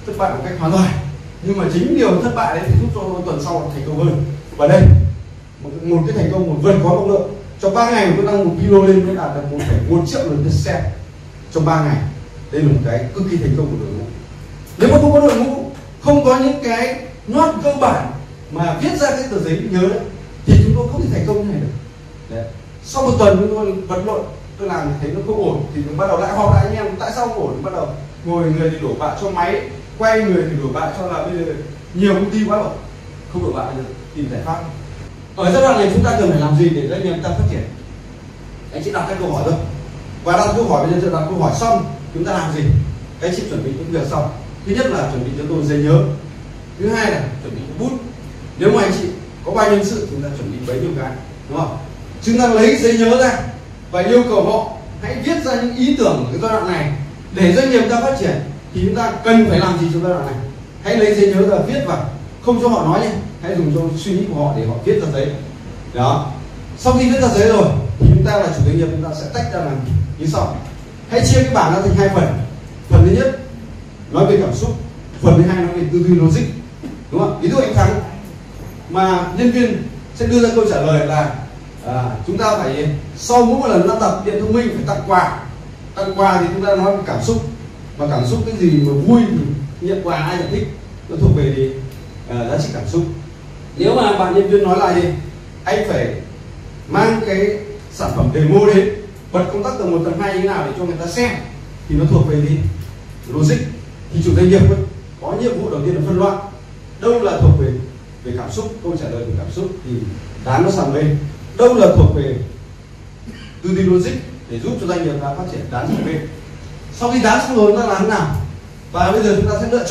thất bại một cách hoàn toàn, nhưng mà chính điều thất bại đấy thì giúp cho tuần sau thành công hơn. Và đây một cái thành công, một vượt quá mong đợi. Trong 3 ngày tôi đăng một video lên mới đạt được 1,1 triệu lượt share trong 3 ngày. Đây là một cái cực kỳ thành công của đội ngũ. Nếu mà không có đội ngũ, không có những cái nốt cơ bản mà viết ra cái tờ giấy nhớ đấy, thì chúng tôi không thể thành công như này được. Đấy. Sau một tuần chúng tôi vật lộn, tôi làm thấy nó không ổn thì mình bắt đầu lại họp lại anh em, tại sao không ổn, bắt đầu ngồi người thì đổ bạ cho máy, quay người thì đổ bạ cho là bây giờ nhiều công ty quá rồi, không đổ bạ được, tìm giải pháp. Ở giai đoạn này chúng ta cần phải làm gì để doanh nghiệp ta phát triển? Anh chị đặt cái câu hỏi thôi, và đặt câu hỏi, bây giờ đặt câu hỏi xong chúng ta làm gì? Các anh chị chuẩn bị những việc xong. Thứ nhất là chuẩn bị cho tôi giấy nhớ, thứ hai là chuẩn bị bút. Nếu mà anh chị có 3 nhân sự chúng ta chuẩn bị bấy nhiêu cái, đúng không? Chúng ta lấy giấy nhớ ra và yêu cầu họ hãy viết ra những ý tưởng ở cái giai đoạn này để doanh nghiệp ta phát triển, thì chúng ta cần phải làm gì trong giai đoạn này? Hãy lấy giấy nhớ ra viết vào, không cho họ nói nhé, hãy dùng cho suy nghĩ của họ để họ viết ra giấy. Đó. Sau khi viết ra giấy rồi thì chúng ta là chủ doanh nghiệp, chúng ta sẽ tách ra làm như sau. Hãy chia cái bảng ra thành 2 phần. Phần thứ nhất nói về cảm xúc, phần thứ hai nói về tư duy logic, đúng không? Ví dụ anh Thắng mà nhân viên sẽ đưa ra câu trả lời là chúng ta phải sau mỗi một lần lắp đặt điện thông minh phải tặng quà. Tặng quà thì chúng ta nói về cảm xúc, và cảm xúc cái gì mà vui thì nhận quà ai nhận thích, nó thuộc về thì giá trị cảm xúc. Nếu mà bạn nhân viên nói lại thì anh phải mang cái sản phẩm demo đến, bật công tắc tầng 1 tầng 2 như thế nào để cho người ta xem, thì nó thuộc về gì? Logic. Thì chủ doanh nghiệp có nhiệm vụ đầu tiên là phân loại đâu là thuộc về cảm xúc, câu trả lời về cảm xúc thì dán nó sang bên, đâu là thuộc về tư duy logic để giúp cho doanh nghiệp ta phát triển, dán sang bên. Sau khi dán xong rồi chúng ta làm thế nào? Và bây giờ chúng ta sẽ lựa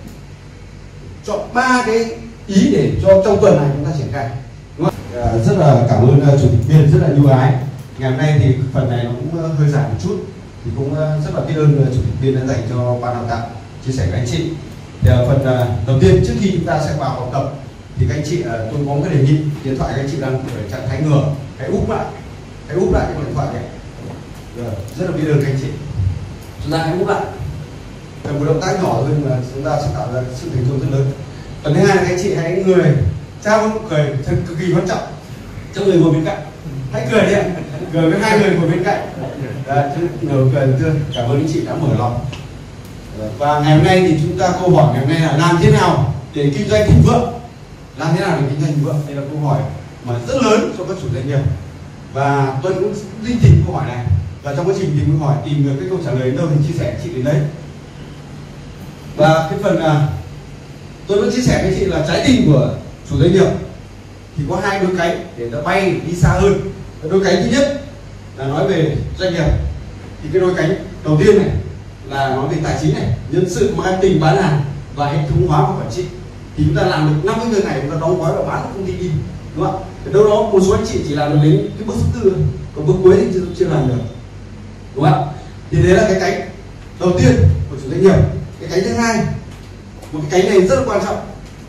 chọn 3 cái ý để cho trong tuần này chúng ta triển khai. Rất là cảm ơn chủ tịch viên rất là ưu ái. Ngày hôm nay thì phần này nó cũng hơi dài một chút, thì cũng rất là biết ơn chủ tịch viên đã dành cho ban đào tạo chia sẻ với anh chị. Thì phần đầu tiên, trước khi chúng ta sẽ vào học tập thì các anh chị, tôi có một cái đề nghị, điện thoại các anh chị đang ở trạng thái ngửa, hãy úp lại cái điện thoại này. Rất là biết ơn các anh chị. Chúng ta hãy úp lại. Một động tác nhỏ thôi mà chúng ta sẽ tạo ra sự thành công rất lớn. Phần thứ hai là các anh chị hãy người trao nụ cười thật cực kỳ quan trọng cho người ngồi bên cạnh. Hãy cười đi ạ, cười với 2 người ngồi bên cạnh. Chứ nở cười tươi. Cảm ơn anh chị đã mở lòng. Và ngày hôm nay thì chúng ta câu hỏi ngày hôm nay là làm thế nào để kinh doanh thịnh vượng? Làm thế nào để kinh doanh thịnh vượng? Đây là câu hỏi mà rất lớn cho các chủ doanh nghiệp. Và tôi cũng linh tìm câu hỏi này. Và trong quá trình tìm câu hỏi, tìm được cái câu trả lời đến đâu thì chia sẻ chị đến đấy. Và cái phần tôi vẫn chia sẻ với chị là trái tim của chủ doanh nghiệp thì có 2 đôi cánh để nó bay đi xa hơn. Đôi cánh thứ nhất là nói về doanh nghiệp, thì cái đôi cánh đầu tiên này là nói về tài chính này, nhân sự, marketing, bán hàng và hệ thống hóa và quản trị. Thì chúng ta làm được 5 cái việc này, chúng ta đóng gói và bán công ty đi, đúng không ạ? Đâu đó một số anh chị chỉ làm được đến cái bước thứ 4, còn bước cuối thì chưa làm được, đúng không ạ? Thì đấy là cái cánh đầu tiên của chủ doanh nghiệp. Cái cánh thứ hai, một cái cánh này rất là quan trọng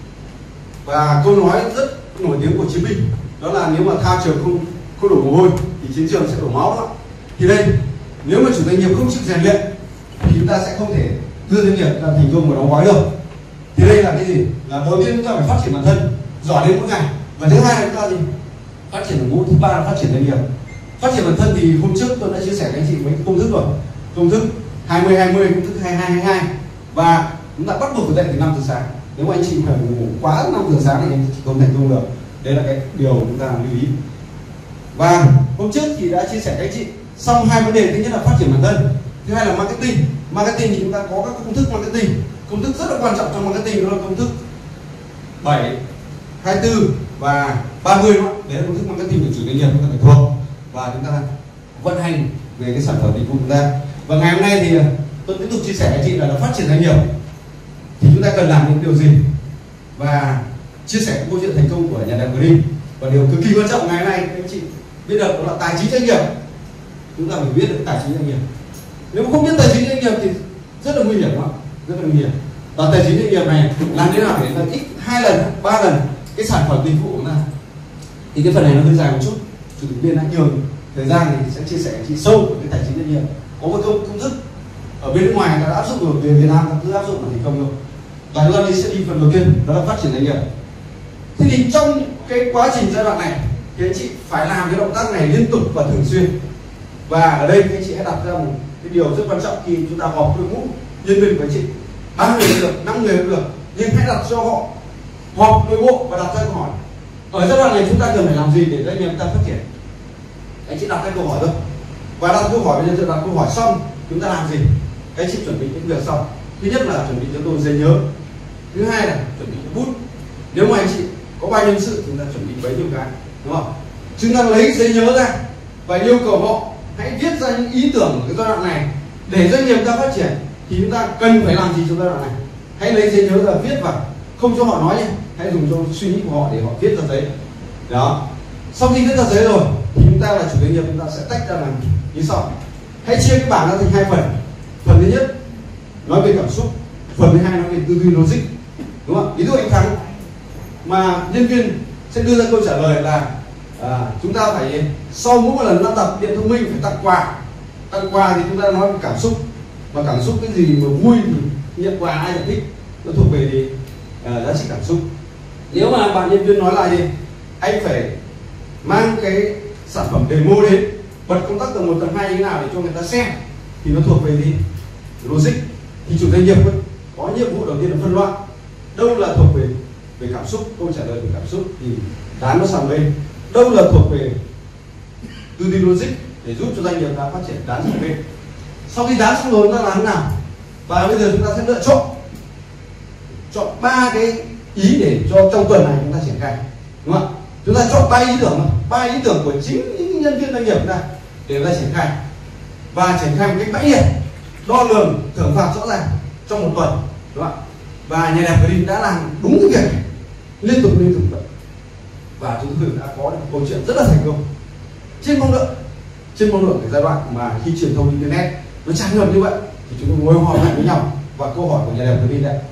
và câu nói rất nổi tiếng của chiến binh, đó là nếu mà thao trường không đổ mồ hôi thì chiến trường sẽ đổ máu đó. Thì đây, nếu mà chủ doanh nghiệp không chịu rèn luyện thì chúng ta sẽ không thể đưa doanh nghiệp ra thành công và đóng gói được. Thì đây là cái gì? Là đầu tiên chúng ta phải phát triển bản thân giỏi đến mỗi ngày, và thứ hai là chúng ta gì? Phát triển đội ngũ, thứ ba là phát triển doanh nghiệp. Phát triển bản thân thì hôm trước tôi đã chia sẻ với anh chị mấy công thức rồi, công thức 20-20, công thức 22-22, và chúng ta bắt buộc phải dậy từ 5 giờ sáng. Nếu mà anh chị phải ngủ quá 5 giờ sáng thì anh chị không thành công được. Đây là cái điều chúng ta lưu ý. Và hôm trước thì đã chia sẻ với anh chị xong 2 vấn đề. Thứ nhất là phát triển bản thân, thứ hai là marketing. Marketing thì chúng ta có các công thức marketing. Công thức rất là quan trọng trong marketing, đó là công thức 7, 24 và 30 đó. Đấy là công thức marketing của chủ doanh nghiệp chúng ta phải thuộc và chúng ta vận hành về cái sản phẩm dịch vụ của chúng ta. Và ngày hôm nay thì tôi tiếp tục chia sẻ với chị là phát triển doanh nghiệp thì chúng ta cần làm những điều gì, và chia sẻ cái câu chuyện thành công của nhà Đẹp Green. Và điều cực kỳ quan trọng ngày hôm nay các anh chị biết được đó là tài chính doanh nghiệp. Chúng ta phải biết được tài chính doanh nghiệp. Nếu không biết tài chính doanh nghiệp thì rất là nguy hiểm, đó rất là nguy hiểm. Và tài chính doanh nghiệp này làm thế nào để nó ít 2 lần 3 lần cái sản phẩm dịch vụ của chúng ta. Thì cái phần này nó hơi dài một chút, chủ tịch viên đã nhường thời gian thì sẽ chia sẻ chị sâu về cái tài chính doanh nghiệp. Có một công thức ở bên nước ngoài đã áp dụng rồi, về Việt Nam cũng áp dụng là thành công rồi. Và chúng ta sẽ đi phần đầu tiên, đó là phát triển doanh nghiệp. Thế thì trong cái quá trình giai đoạn này thì anh chị phải làm cái động tác này liên tục và thường xuyên. Và ở đây anh chị hãy đặt ra một cái điều rất quan trọng khi chúng ta họp đội ngũ nhân viên của anh chị, 3 người được, 5 người được, nhưng hãy đặt cho họ họp nội bộ và đặt ra câu hỏi ở giai đoạn này chúng ta cần phải làm gì để doanh nghiệp ta phát triển. Anh chị đặt cái câu hỏi thôi, và đặt câu hỏi, bây giờ đặt câu hỏi xong chúng ta làm gì? Anh chị chuẩn bị những việc sau. Thứ nhất là chuẩn bị cho tôi giấy nhớ, thứ hai là chuẩn bị bút. Nếu mà anh chị có 3 nhân sự chúng ta chuẩn bị bấy nhiêu cái, đúng không? Chúng ta lấy giấy nhớ ra và yêu cầu họ hãy viết ra những ý tưởng của cái giai đoạn này để doanh nghiệp ta phát triển. Thì chúng ta cần phải làm gì trong giai đoạn này? Hãy lấy giấy nhớ ra viết vào, không cho họ nói nhé, hãy dùng cho suy nghĩ của họ để họ viết ra giấy. Đó. Sau khi viết ra giấy rồi thì chúng ta là chủ doanh nghiệp, chúng ta sẽ tách ra làm như sau. Hãy chia cái bảng ra thành 2 phần. Phần thứ nhất nói về cảm xúc, phần thứ hai nói về tư duy logic, đúng không? Ví dụ anh Thắng mà nhân viên sẽ đưa ra câu trả lời là chúng ta phải sau mỗi lần lắp đặt điện thông minh phải tặng quà. Tặng quà thì chúng ta nói về cảm xúc, mà cảm xúc cái gì mà vui thì nhận quà ai chẳng thích, nó thuộc về thì giá trị cảm xúc. Nếu mà bạn nhân viên nói là gì, anh phải mang cái sản phẩm demo đến, bật công tắc tầng 1 tầng 2 như thế nào để cho người ta xem, thì nó thuộc về gì, logic. Thì chủ doanh nghiệp có nhiệm vụ đầu tiên là phân loại đâu là thuộc về cảm xúc, câu trả lời về cảm xúc thì dán nó sang bên, đâu là thuộc về tư duy logic để giúp cho doanh nghiệp ta phát triển, dán sang bên. Sau khi dán xong rồi chúng ta làm thế nào? Và bây giờ chúng ta sẽ lựa chọn 3 cái ý để cho trong tuần này chúng ta triển khai, đúng không ạ? Chúng ta chọn 3 ý tưởng, 3 ý tưởng của chính những nhân viên doanh nghiệp chúng ta để chúng ta triển khai, và triển khai một cách mãnh liệt, đo lường, thưởng phạt rõ ràng trong một tuần, đúng không ạ? Và nhà đẹp Green đã làm đúng cái việc này liên tục vậy, và chúng tôi đã có được một câu chuyện rất là thành công trên mong lượng cái giai đoạn mà khi truyền thông internet nó tràn ngập như vậy thì chúng tôi ngồi họp lại với nhau. Và câu hỏi của nhà đẹp Green đấy,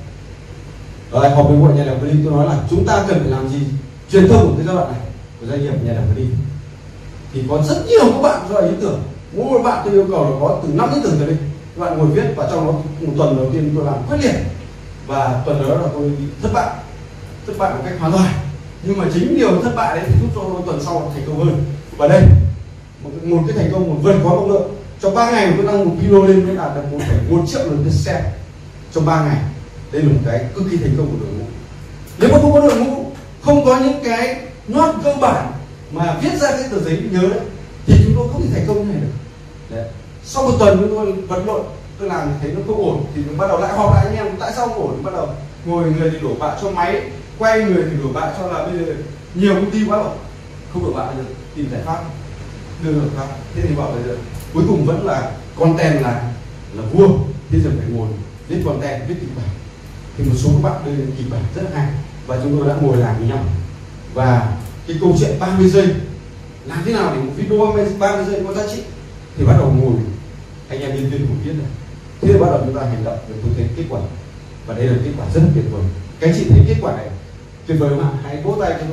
ở họp với hội nhà đẹp Green tôi nói là chúng ta cần phải làm gì truyền thông của cái giai đoạn này của doanh nghiệp nhà đẹp Green. Thì có rất nhiều các bạn cho ý tưởng, mỗi một bạn tôi yêu cầu là có từ 5 ý tưởng trở lên, các bạn ngồi viết, và trong đó một tuần đầu tiên tôi làm quyết liệt, và tuần đó là tôi thất bại một cách hoàn toàn. Nhưng mà chính điều thất bại đấy thì giúp cho tuần sau thành công hơn. Và đây một cái thành công, một vượt quá mong đợi. Trong 3 ngày tôi đăng một video lên mới đạt được 1,1 triệu lượt share trong 3 ngày. Đây là một cái cực kỳ thành công của đội ngũ. Nếu mà không có đội ngũ, không có những cái nhót cơ bản mà viết ra cái tờ giấy nhớ đấy, thì chúng tôi không thể thành công như này được. Đấy. Sau một tuần chúng tôi vật lộn, tôi làm thấy nó không ổn thì bắt đầu lại họp lại anh em, tại sao không ổn, bắt đầu ngồi người thì đổ bạ cho máy, quay người thì đổ bạ cho là bây giờ nhiều công ty quá rồi, không đổ bạ, bây giờ tìm giải pháp, đưa giải pháp. Thế thì bảo bây giờ cuối cùng vẫn là content là vua, thế giờ phải ngồi viết content, viết kịch bản. Thì một số các bạn đưa lên kịch bản rất là hay, và chúng tôi đã ngồi làm với nhau. Và cái câu chuyện 30 giây làm thế nào để một video 30 giây có giá trị thì bắt đầu ngồi anh em nhân viên của viết này. Thế thì bắt đầu chúng ta hành động để tôi thấy kết quả, và đây là kết quả rất là tuyệt vời. Các anh chị thấy kết quả này tuyệt vời không ạ? Hãy vỗ tay cho tôi.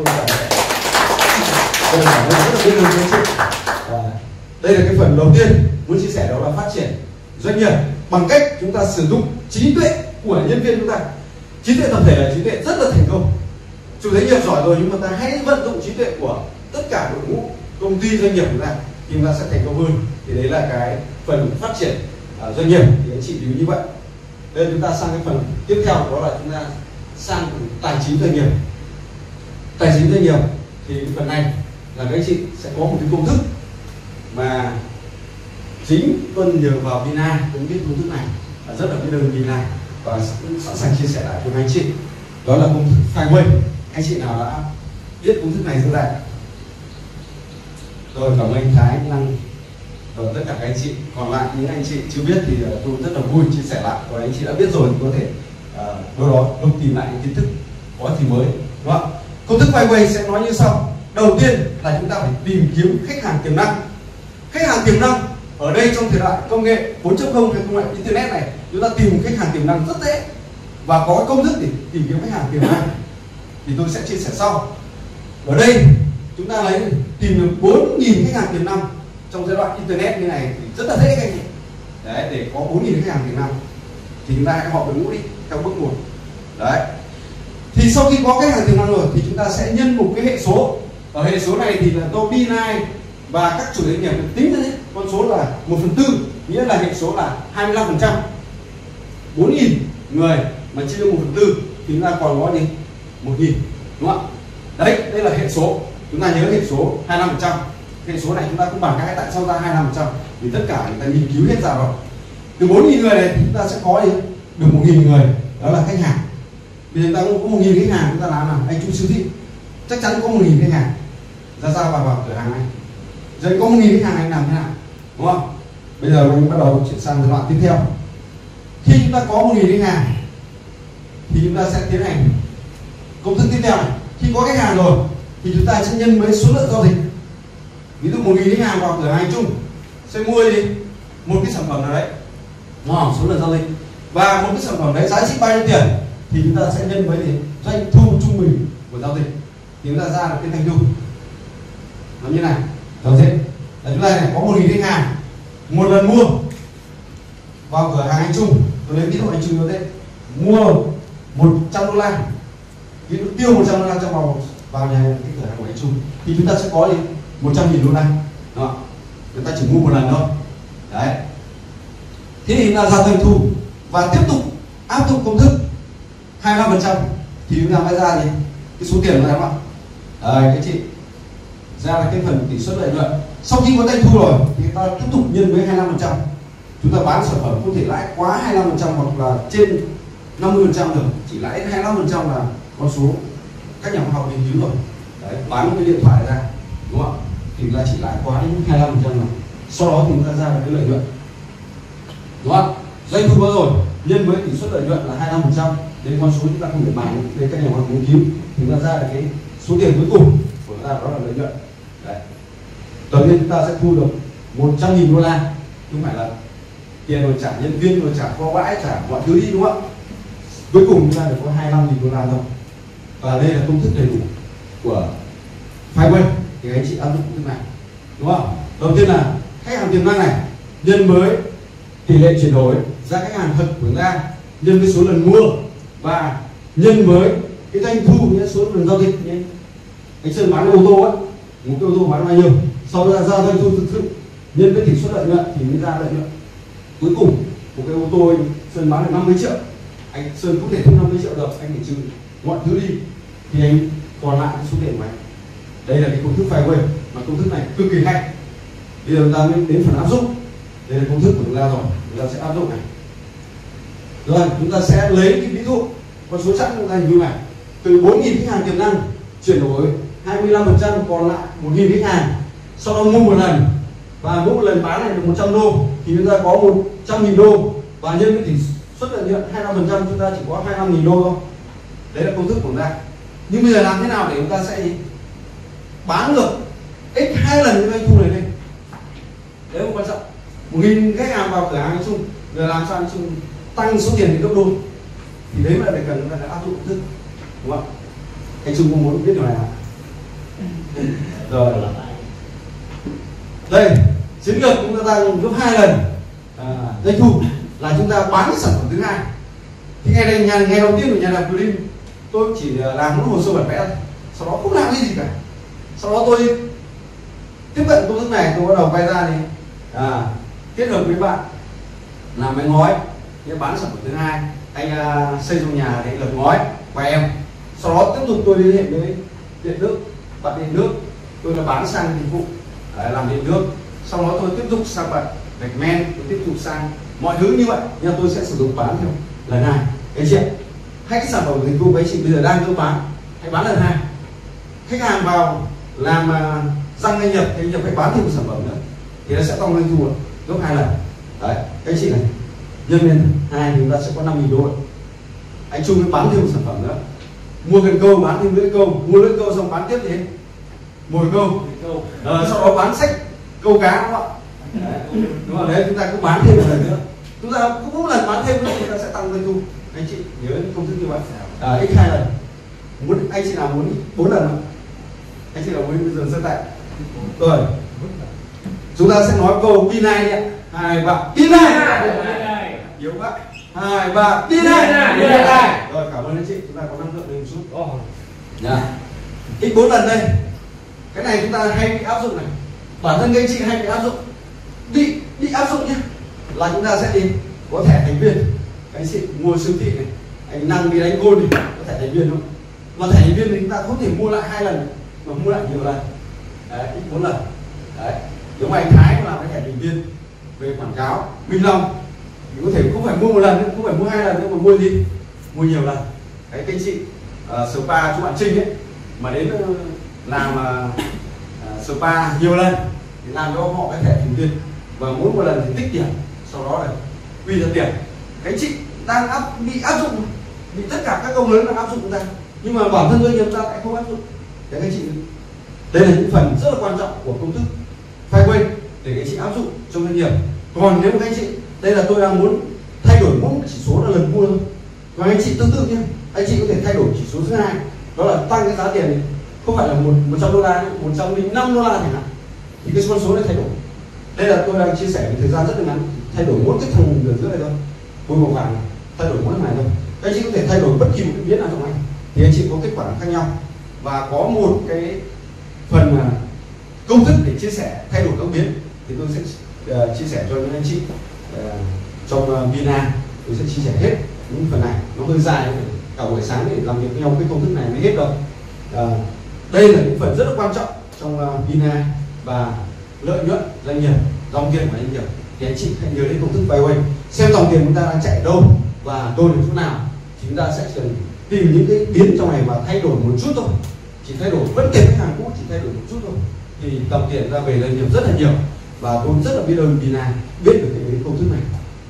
Tôi cảm ơn rất là biết ơn các anh chị. Đây là cái phần đầu tiên muốn chia sẻ, đó là phát triển doanh nghiệp bằng cách chúng ta sử dụng trí tuệ của nhân viên chúng ta. Trí tuệ tập thể là trí tuệ rất là thành công. Chủ doanh nghiệp giỏi rồi, nhưng mà ta hãy vận dụng trí tuệ của tất cả đội ngũ công ty doanh nghiệp chúng ta thì chúng ta sẽ thành công hơn. Thì đấy là cái phần phát triển doanh nghiệp, thì anh chị lưu như vậy. Đây chúng ta sang cái phần tiếp theo, đó là chúng ta sang tài chính doanh nghiệp. Tài chính doanh nghiệp thì phần này là các anh chị sẽ có một cái công thức mà chính Tuân nhờ vào Vina cũng biết công thức này, rất là biết ơn Vina và sẵn sàng chia sẻ lại với anh chị. Đó là công thức Fireway. Anh chị nào đã biết công thức này chưa đây? Rồi, cảm ơn anh Thái, anh Năng và tất cả các anh chị. Còn lại những anh chị chưa biết thì tôi rất là vui chia sẻ lại. Còn anh chị đã biết rồi thì có thể đâu đó lúc tìm lại những kiến thức có thì mới, đúng không? Công thức Fireway sẽ nói như sau. Đầu tiên là chúng ta phải tìm kiếm khách hàng tiềm năng. Khách hàng tiềm năng ở đây trong thời đại công nghệ 4.0 hay công nghệ internet này, chúng ta tìm khách hàng tiềm năng rất dễ, và có công thức để tìm kiếm khách hàng tiềm năng thì tôi sẽ chia sẻ sau. Ở đây chúng ta lấy tìm được 4.000 khách hàng tiềm năng trong giai đoạn internet như này thì rất là dễ các anh chị. Đấy, để có 4.000 khách hàng tiềm năng thì chúng ta hãy họp đội ngũ đi theo bước 1. Đấy. Thì sau khi có khách hàng tiềm năng rồi thì chúng ta sẽ nhân một cái hệ số. Ở hệ số này thì là tô P9 và các chủ doanh nghiệp tính ra con số là 1/4, nghĩa là hệ số là 25%. 4.000 người mà chia cho 1/4 thì chúng ta còn có gì? 1.000, đúng không ạ? Đấy, đây là hệ số. Chúng ta nhớ hệ số 25%. Hệ số này chúng ta cũng bàn cái tại sao ra 25%, vì tất cả người ta nghiên cứu hết ra rồi. Từ 4.000 người này thì chúng ta sẽ có gì? Được 1.000 người, đó là khách hàng. Vì chúng ta có 1.000 khách hàng, chúng ta làm nào? Anh chủ siêu thị chắc chắn có 1.000 khách hàng ra vào cửa hàng này. Rồi có 1.000 khách hàng anh làm thế nào, đúng không? Bây giờ mình bắt đầu chuyển sang giai đoạn tiếp theo. Khi chúng ta có 1.000 khách hàng thì chúng ta sẽ tiến hành công thức tiếp theo này. Khi có khách hàng rồi thì chúng ta sẽ nhân với số lượng giao dịch. Ví dụ 1.000 khách hàng vào cửa hàng chung sẽ mua gì? Một cái sản phẩm nào đấy, số lượng giao dịch, và một cái sản phẩm đấy giá trị bao nhiêu tiền thì chúng ta sẽ nhân với gì? Doanh thu trung bình của giao dịch thì chúng ta ra được cái doanh thu. Nó như này, giao dịch là chúng ta này có 1.000 khách hàng, một lần mua vào cửa hàng anh Trung, tôi lấy ví dụ anh Trung như thế, mua 100 đô la, ví dụ tiêu 100 đô la cho vào nhà cái cửa hàng của anh Trung thì chúng ta sẽ có gì? 100.000 đô la. Đó, người ta chỉ mua một lần thôi. Đấy. Thế thì là ra doanh thu và tiếp tục áp dụng công thức 25% thì chúng ta mới ra gì? Cái số tiền này, đúng không? Cái chị ra là cái phần tỷ suất lợi nhuận. Sau khi có doanh thu rồi thì chúng ta tiếp tục nhân với 25%. Chúng ta bán sản phẩm không thể lãi quá 25% hoặc là trên 50% được, chỉ lãi 25% là con số các nhà khoa học nghiên cứu rồi. Đấy, bán một cái điện thoại ra, đúng không? Thì chúng ta chỉ lãi quá đến 25% rồi. Sau đó thì chúng ta ra được cái lợi nhuận, đúng không? Doanh thu bao rồi nhân với tỷ suất lợi nhuận là 25%, đến con số chúng ta không thể bàn để các nhà khoa học nghiên cứu thì chúng ta ra được cái số tiền cuối cùng của chúng ta, đó là lợi nhuận. Đấy. Đầu tiên chúng ta sẽ thu được 100.000 đô la, không phải là tiền rồi trả nhân viên rồi trả kho bãi trả mọi thứ đi, đúng không? Cuối cùng chúng ta được có 25.000 đô la thôi. Và đây là công thức đầy đủ của Fiverr thì anh chị áp dụng công thức này, đúng không? Đầu tiên là khách hàng tiềm năng này nhân với tỷ lệ chuyển đổi ra khách hàng thật của chúng ta, nhân với số lần mua và nhân với cái doanh thu, nghĩa số lần giao dịch. Anh Sơn bán ô tô á, một cái ô tô bán bao nhiêu, sau đó ra doanh thu thực sự nhân với tỷ suất lợi nhuận thì mới ra lợi nhuận cuối cùng. Một cái ô tô anh Sơn bán được 50 triệu, anh Sơn không thể thu 50 triệu được, anh phải trừ mọi thứ đi thì anh còn lại cái số tiền của anh. Đây là cái công thức Fiverr mà công thức này cực kỳ hay. Bây giờ chúng ta mới đến phần áp dụng. Đây là công thức của chúng ta rồi, chúng ta sẽ áp dụng này. Rồi chúng ta sẽ lấy cái ví dụ con số chẵn chúng ta hình dung này, từ 4.000 khách hàng tiềm năng chuyển đổi 25% còn lại 1.000 khách hàng, sau đó mua một lần và mỗi một lần bán này được 100 đô thì chúng ta có 100.000 đô và nhân với tỷ suất lợi nhuận 25% chúng ta chỉ có 25.000 đô thôi. Đấy là công thức của chúng ta. Nhưng bây giờ làm thế nào để chúng ta sẽ bán được x 2 lần cái doanh thu này lên? Đấy là quan trọng. 1.000 khách hàng vào cửa hàng anh Trung, rồi làm sao anh Trung tăng số tiền đến gấp đôi thì đấy là để cần chúng ta phải áp dụng công thức, đúng không? Anh Trung có muốn biết điều này à? Rồi đây chiến lược chúng ta tăng gấp 2 lần doanh thu là chúng ta bán cái sản phẩm thứ hai. Thì ngày đầu tiên của nhà làm Green tôi chỉ làm hồ sơ bản vẽ thôi, sau đó không làm cái gì cả. Sau đó tôi tiếp cận công thức này, tôi bắt đầu quay ra thì kết hợp với bạn làm máy ngói, bán sản phẩm thứ hai. Anh xây dựng nhà thì lợp ngói và em. Sau đó tiếp tục tôi liên hệ với điện nước, bạn điện nước, tôi là bán sang dịch vụ làm điện nước. Sau đó tôi tiếp tục sang bạn gạch men, tôi tiếp tục sang mọi thứ như vậy, nhưng tôi sẽ sử dụng bán theo lần hai. Anh chị ạ, hai cái sản phẩm dịch vụ của anh chị bây giờ đang cho bán, hãy bán lần hai. Khách hàng vào làm răng anh nhập thì anh nhập phải bán thêm một sản phẩm nữa thì nó sẽ tăng doanh thu gấp 2 lần. Đấy, anh chị này nhân lên 2 thì chúng ta sẽ có 5.000 đô. Anh Trung mới bán thêm một sản phẩm nữa, mua cần câu bán thêm lưỡi câu, mua lưỡi câu xong bán tiếp gì mồi câu, sau đó bán sách câu cá, đúng không ạ? Đúng rồi, đấy chúng ta cứ bán thêm một lần nữa, chúng ta cũng mỗi lần bán thêm nữa chúng ta sẽ tăng doanh thu. Anh chị nhớ công thức như vậy, x 2 lần. Muốn anh chị nào muốn 4 lần không? Anh chị nào muốn giờ sơ tại rồi chúng ta sẽ nói câu P9 đi ạ. 2 3 P9 yếu quá, 2 3 P9 rồi, cảm ơn anh chị. x4 lần đây, cái này chúng ta hay bị áp dụng này, bản thân các anh chị hay bị áp dụng, bị áp dụng nhé, là chúng ta sẽ đi có thẻ thành viên. Các anh chị mua siêu thị này, anh năng đi đánh gôn thì có thẻ thành viên không? Mà thẻ thành viên thì chúng ta không thể mua lại 2 lần mà mua lại nhiều lần, đấy, x4 lần. Đấy, nếu mà anh Thái làm cái thẻ thành viên về quảng cáo Minh Long thì có thể không phải mua một lần, không phải mua 2 lần, nhưng mà mua gì? Mua nhiều lần. Cái anh chị spa chú bạn Trinh ấy mà đến làm spa nhiều lần thì làm cho họ cái thẻ thành viên, và mỗi một lần thì tích tiền, sau đó là quy ra tiền. Cái anh chị đang bị áp dụng, bị tất cả các công lớn đang áp dụng chúng ta, nhưng mà bản thân doanh nghiệp ta lại không áp dụng. Đấy, các anh chị, đây là những phần rất là quan trọng của công thức Five-Way để các anh chị áp dụng trong doanh nghiệp. Còn nếu mà các anh chị, đây là tôi đang muốn thay đổi mỗi một chỉ số là lần mua thôi. Còn anh chị tương tự nhé, anh chị có thể thay đổi chỉ số thứ hai, đó là tăng cái giá tiền này, không phải là 100 đô la, 105 đô la chẳng hạn, thì cái con số này thay đổi. Đây là tôi đang chia sẻ với thời gian rất là ngắn, thay đổi mỗi cái thằng đường giữa này thôi, bôi màu vàng này, thay đổi mỗi này thôi. Các anh chị có thể thay đổi bất kỳ một cái biến nào trong này thì anh chị có kết quả khác nhau. Và có một cái phần công thức để chia sẻ thay đổi các biến thì tôi sẽ chia sẻ cho những anh chị trong Vina. Tôi sẽ chia sẻ hết những phần này, nó hơi dài, cả buổi sáng để làm việc với nhau cái công thức này mới hết đâu. Đây là những phần rất là quan trọng trong Vina và lợi nhuận doanh nghiệp, dòng tiền của doanh nghiệp, thì anh chị hãy nhớ đến công thức Five-Way, xem dòng tiền chúng ta đang chạy đâu và đồn ở chỗ nào thì chúng ta sẽ cần tìm những cái biến trong này và thay đổi một chút thôi, chỉ thay đổi vẫn kể khách hàng cũ, chỉ thay đổi một chút thôi thì dòng tiền ra về doanh nghiệp rất là nhiều. Và tôi rất là biết ơn Vina biết được cái công thức này.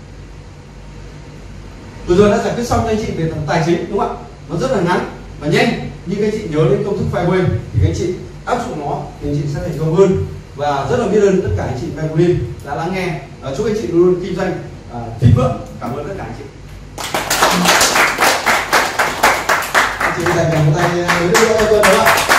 Vừa rồi đã giải quyết xong cho anh chị về tài chính, đúng không ạ? Nó rất là ngắn và nhanh, nhưng các anh chị nhớ đến công thức Five-Way thì các anh chị áp dụng nó thì anh chị sẽ thành công hơn. Và rất là biết ơn tất cả anh chị Memolin đã lắng nghe. Chúc anh chị luôn luôn kinh doanh thịnh vượng. Cảm ơn tất cả anh chị. Anh chị dành một tay với tôi đúng không ạ?